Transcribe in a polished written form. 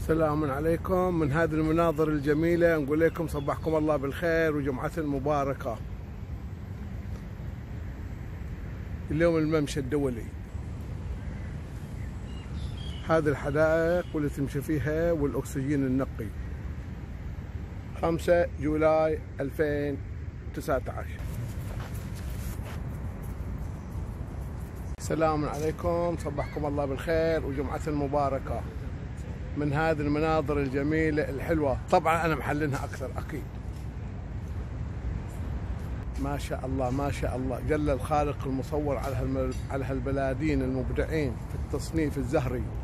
السلام عليكم. من هذه المناظر الجميلة نقول لكم صبحكم الله بالخير وجمعة مباركة. اليوم الممشى الدولي، هذه الحدائق واللي تمشي فيها والأكسجين النقي. 5 جولاي 2019. السلام عليكم، صبحكم الله بالخير وجمعة مباركة. من هذه المناظر الجميلة الحلوة، طبعا أنا محللها أكثر أكيد. ما شاء الله ما شاء الله، جل الخالق المصور على هالبلادين المبدعين في التصنيف الزهري.